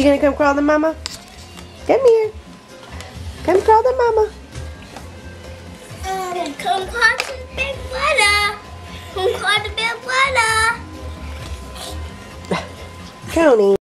gonna come crawl to Mama? Come here. Come crawl to Mama. Come crawl to the big brother. Come crawl to the big brother. Coney.